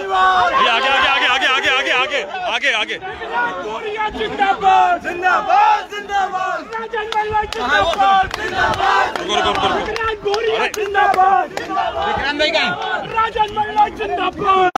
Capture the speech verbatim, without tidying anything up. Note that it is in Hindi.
परिवार। आगे आगे आगे आगे आगे आगे आगे आगे आगे गोरिया जिंदाबाद जिंदाबाद जिंदाबाद। राजन मल्ला जिंदाबाद जिंदाबाद। गोरिया जिंदाबाद। राजन मल्ला जिंदाबाद।